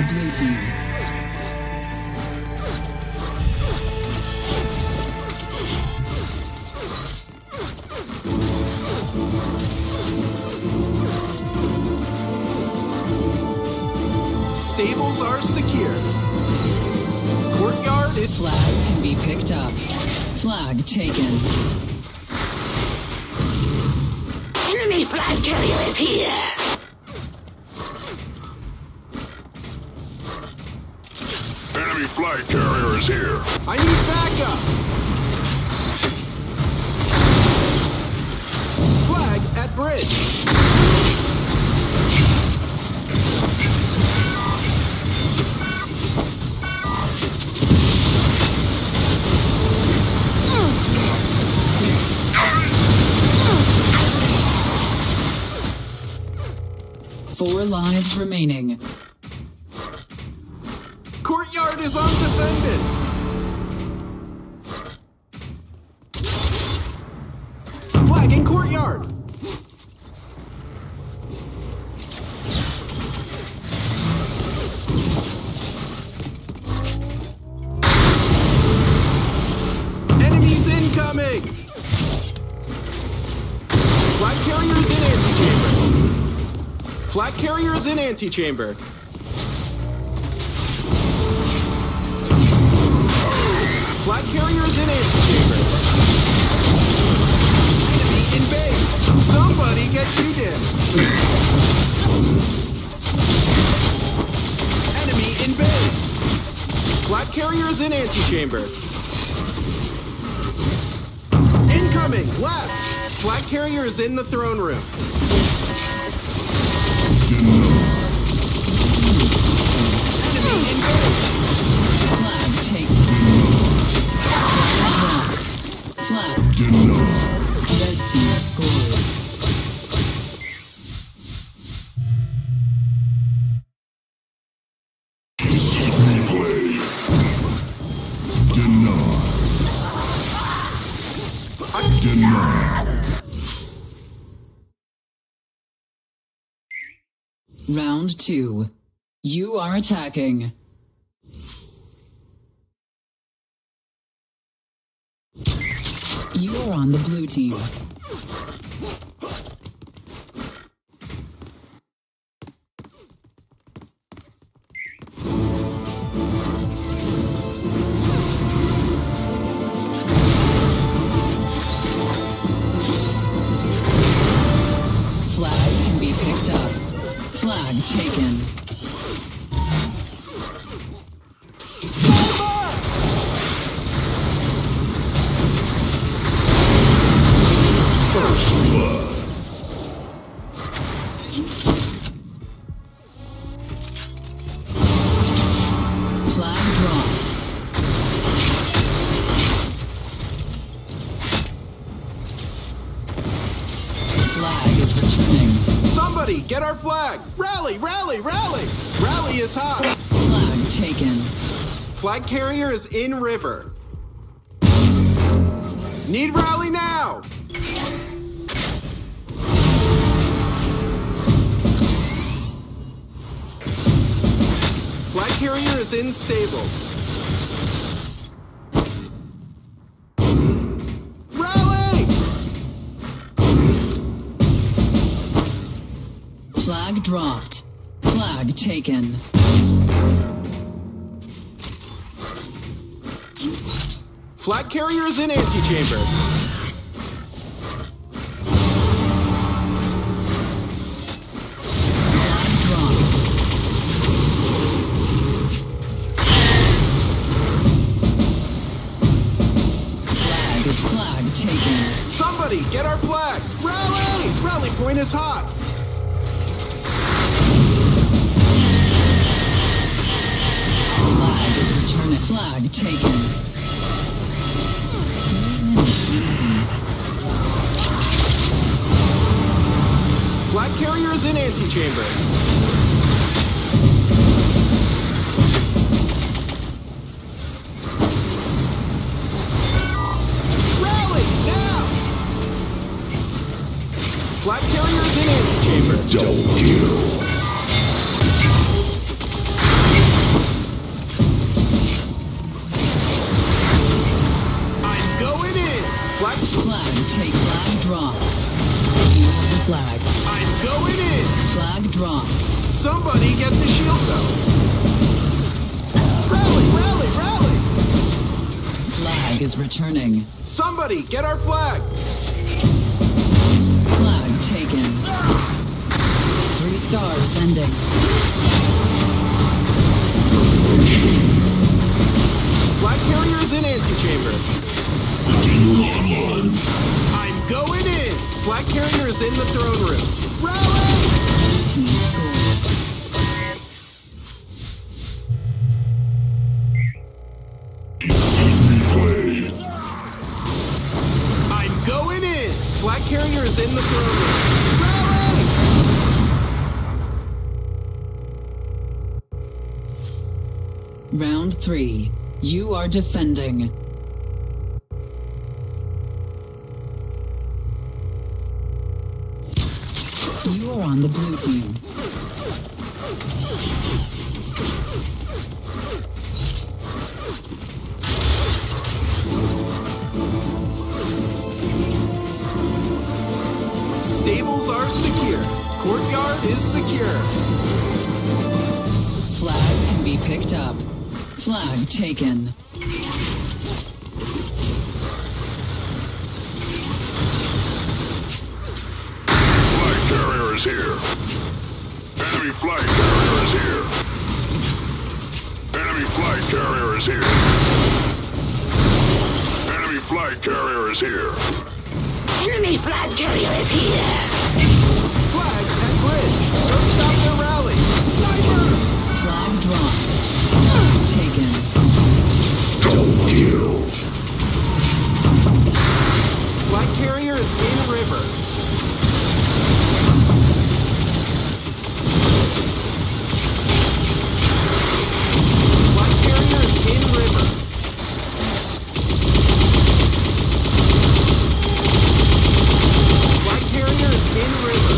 the blue team. Stables are secure. Courtyard is... Flag can be picked up. Flag taken. Enemy flag carrier is here! Enemy flag carrier is here. I need backup! Flag at bridge. 4 lives remaining. Courtyard is undefended. Flag in courtyard. Enemies incoming. Flag carriers in antechamber. Flag carriers in antechamber. Flag carriers in antechamber. Enemy in base. Somebody get shoot in. Enemy in base. Flag carriers in antechamber. Incoming left. Flag carrier is in the throne room. Enemy in base. Flag taken. Dropped. Flag. Red team scores. Replay. Denied. Denied. Round 2. You are attacking. You are on the blue team. Flag can be picked up. Flag taken. Flag dropped. Flag is returning. Somebody get our flag. Rally, rally, rally. Rally is hot. Flag taken. Flag carrier is in river. Need rally now. Flag carrier is in stables. Rally! Flag dropped. Flag taken. Flag carrier is in antechamber. Flag dropped. Flag is flag taken. Somebody get our flag. Rally! Rally point is hot. Flag is returning. Flag taken. 3 minutes remaining. Flag carrier is in antechamber. Rally now! Flag carrier is in antechamber. Double kill. Flag take. Flag dropped. You have the flag. I'm going in. Flag dropped. Somebody get the shield though. Rally, rally, rally. Flag is returning. Somebody get our flag. Flag taken. 3 stars ending. Flag carrier is in antechamber. Continue online. I'm going in. Flag carrier is in the throne room. Rally! Team scores. Replay. I'm going in. Flag carrier is in the throne room. Rally! Round 3. You are defending. You are on the blue team. Stables are secure. Courtyard is secure. Flag can be picked up. Flag taken. Flag carrier is here. Enemy flag carrier is here. Enemy flag carrier is here. Enemy flag carrier is here. Enemy flag carrier is here. Flag at bridge. Don't stop their rally. Sniper! Flag dropped. Flag taken. Double kill. Flag carrier is in river. Flag carrier is in river. Flag carrier is in river.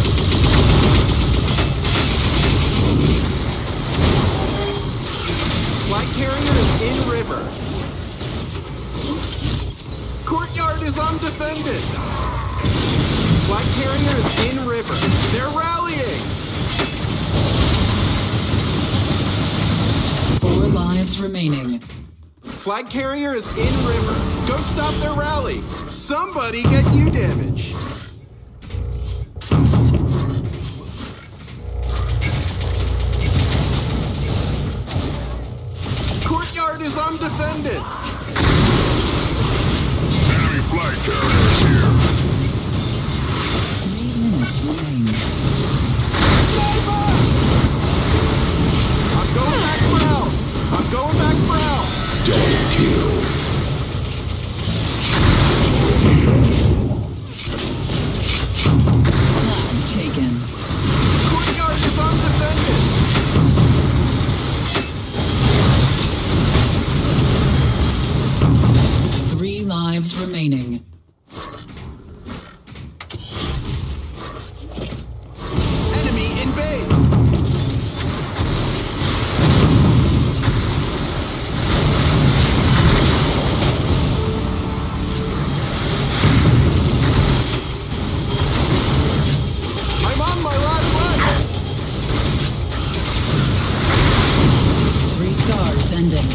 Flag carrier is in river. Courtyard is undefended. Flag carrier is in river. They're rallying. 4 lives remaining. Flag carrier is in river. Go stop their rally. Somebody get you damage. Courtyard is undefended. Enemy flag carrier is here. 3 minutes remain. Sniper! I'm going back brown. I'm going back brown. Double kill. Flag taken. Courtyard is undefended. Three lives remaining. Enemy in base. I'm on my last leg. 3 stars ending.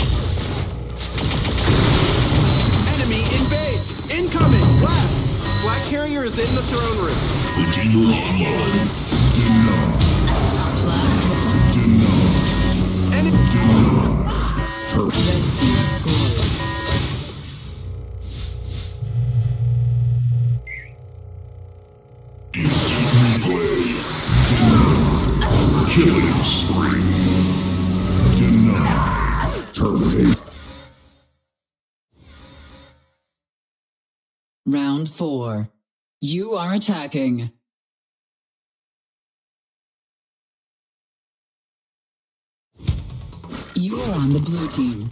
Enemy in base. Incoming. Left. Flag carrier is in the throne room. Continue online. Flag dropped. Enemy. Red team scores. Instant replay. Killing spree. Denied. Terminate. Round 4. You are attacking. You are on the blue team.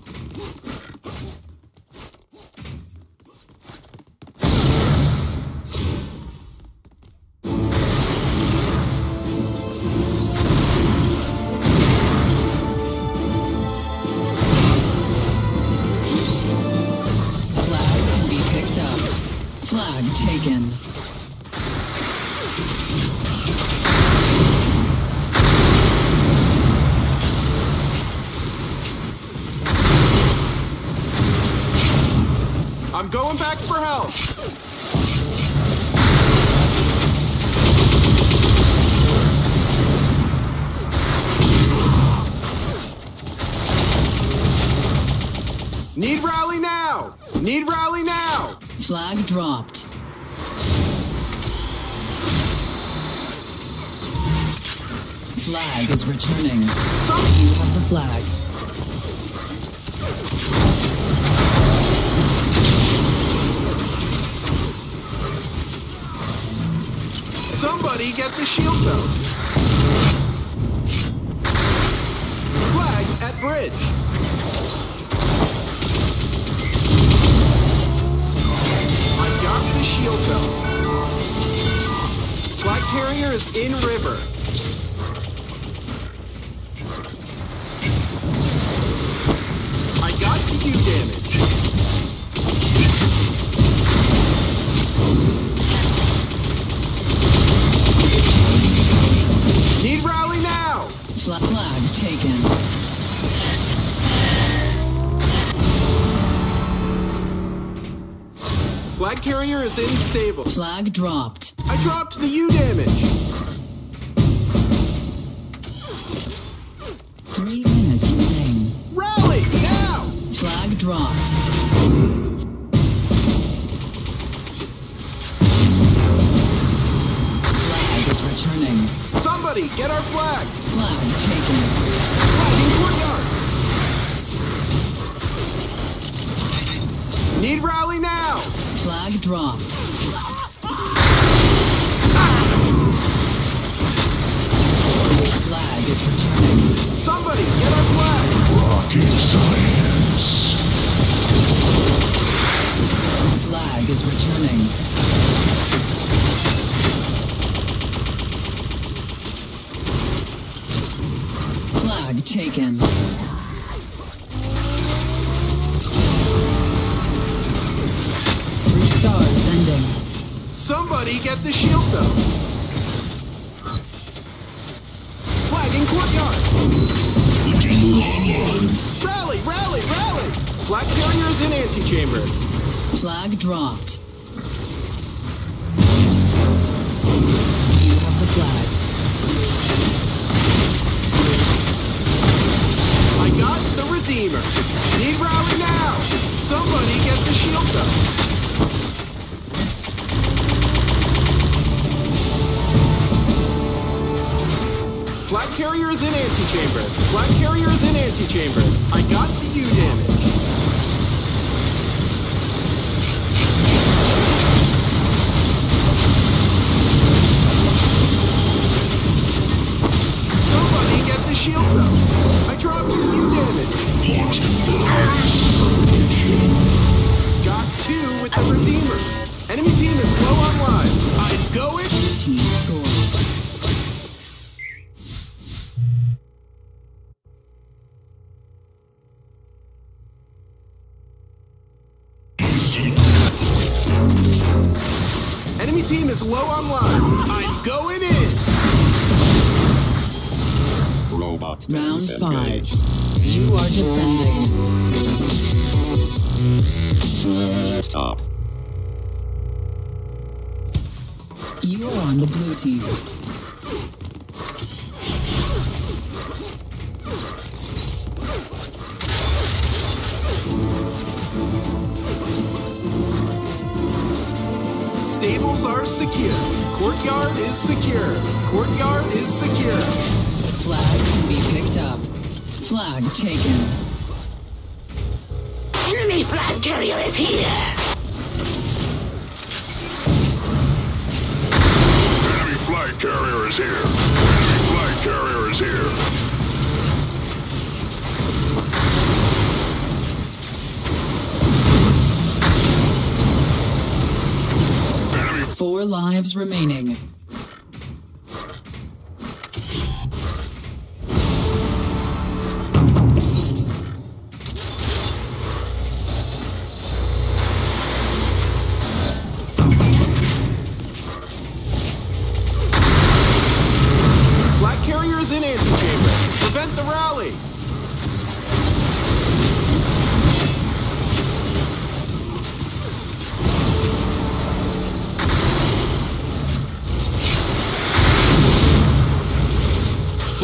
Flag can be picked up. Flag taken. I'm going back for help. Need rally now! Need rally now! Flag dropped. Flag is returning. You have the flag. Somebody get the shield belt. Flag at bridge. I got the shield belt. Flag carrier is in river. I got the U damage. Need rally now! Flag taken. Flag carrier is unstable. Flag dropped. I dropped the U damage. 3 minutes remain. Rally now! Flag dropped. Flag is returning. Somebody get our flag! Flag taken. Flag in courtyard! Need rally now! Flag dropped. Flag is returning. Somebody get our flag! Rocket science. Flag is returning. Flag taken. Stars ending. Somebody get the shield belt! Flag in courtyard! Rally, rally, rally! Flag carrier is in antechamber. Flag dropped. You have the flag. I got the Redeemer. Need rally now! Somebody get the shield belt! Flag carrier is in antechamber. Flag carrier is in antechamber. I got the U damage. Somebody get the shield belt. I dropped the U damage. Got 2 with the Redeemer. Enemy team is low on lives. I'm going. Team scores. Enemy team is low on lives. I'm going in. Robot Round 5. engaged. You are defending. Stop. You are on the blue team. Stables are secure. Courtyard is secure. Courtyard is secure. Flag can be picked up. Flag taken. Enemy flag carrier is here. Enemy flag carrier is here. Enemy flag carrier is here. 4 lives remaining.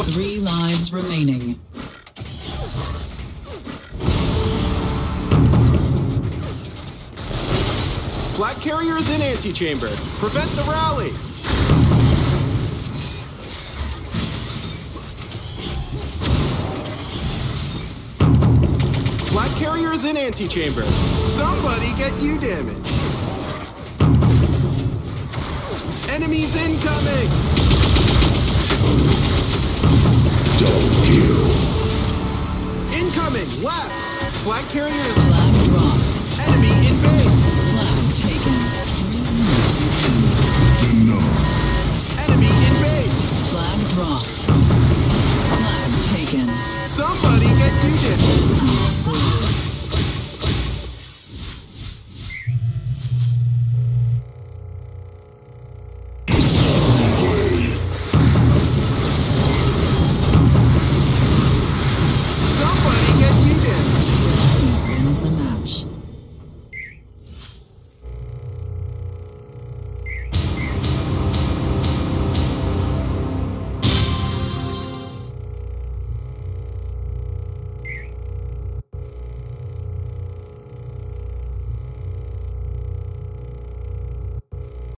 3 lives remaining. Flag carrier is in antechamber. Prevent the rally. Flag carrier is in antechamber. Somebody get you damage. Enemies incoming. Double kill. Incoming left. Flag carrier is Flag dropped. enemy in base. Flag taken. 3 minutes. Denied.